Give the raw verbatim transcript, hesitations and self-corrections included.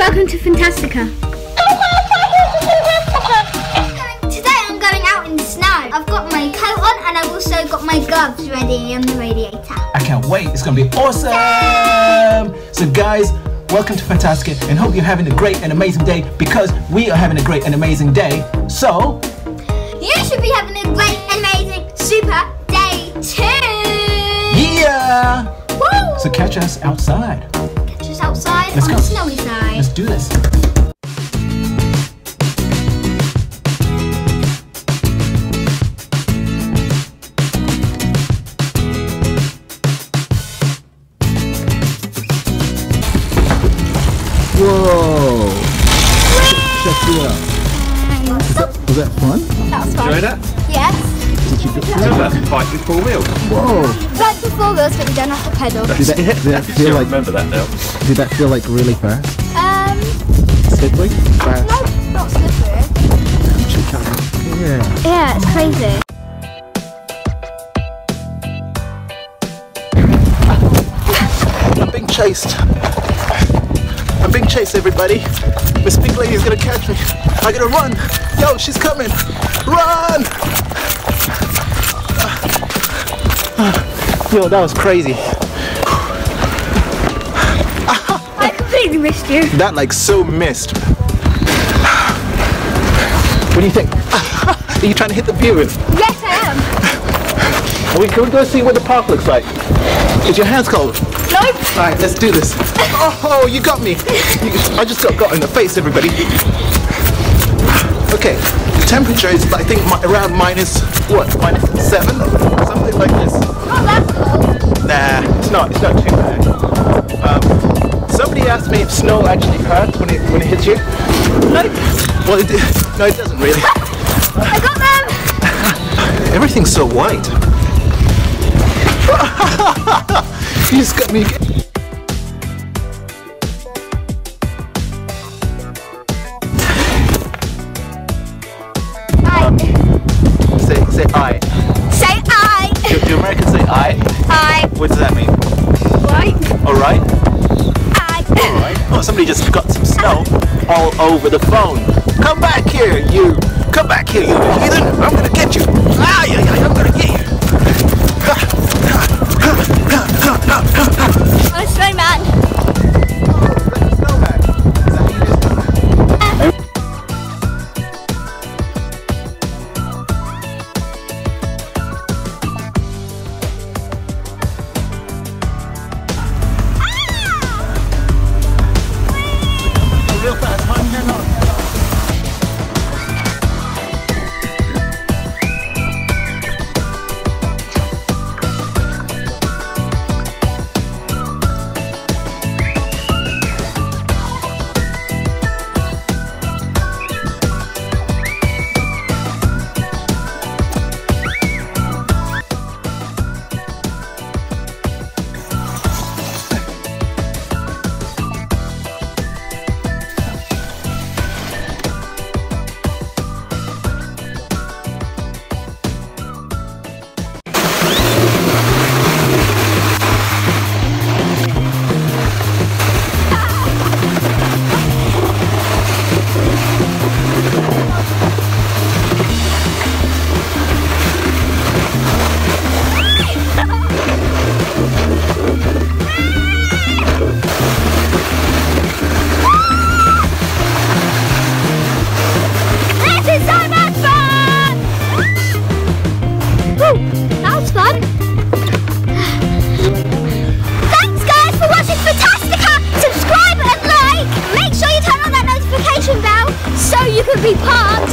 welcome to Fantastica. Today I'm going out in the snow. I've got my coat on and I've also got my gloves ready on the radiator. I can't wait, it's gonna be awesome! Yay! So guys, welcome to Fantastica and hope you're having a great and amazing day because we are having a great and amazing day. So, you should be having a great, amazing, super day too! Yeah! Woo! So catch us outside. Catch us outside Let's on go. the snowy side. Let's do this. Whoa! Check it out. Was that, was that fun? That was fun. Enjoy that? Yes. Did you go? So that's a bike with four wheels. Whoa! Right before us, but you don't have to pedal. Did that, did that I feel like? remember that now. Did that feel like really fast? Um, Slippery? Fast? no, not slippery. Yeah. Yeah, it's crazy. I'm being chased. I'm being chased, everybody. This big lady is gonna catch me. I gotta run. Yo, she's coming. Run! Yo, that was crazy. I completely missed you. That like so missed. What do you think? Are you trying to hit the view? Yes, I am. Are we, can we go see what the park looks like? Is your hands cold? Nope. Alright, let's do this. Oh, you got me. You, I just got got in the face, everybody. Okay, the temperature is, I think, mi around minus, what, minus seven? Something like this. Not that cold. Nah, it's not, it's not too bad. Um, somebody asked me if snow actually hurts when it, when it hits you. Nope. Well, it, no, it doesn't really. I got them. Everything's so white. You just got me. I. Say, say I. Say I. Do, do Americans say I? I. What does that mean? Right. Alright? I. Alright. Oh, somebody just got some snow all over the phone. Come back here, you. Come back here, you heathen. I'm gonna get you. Ah, yeah, yeah, I'm gonna get you. I'm a snowman. Real fast, man. Hang on. So you can be part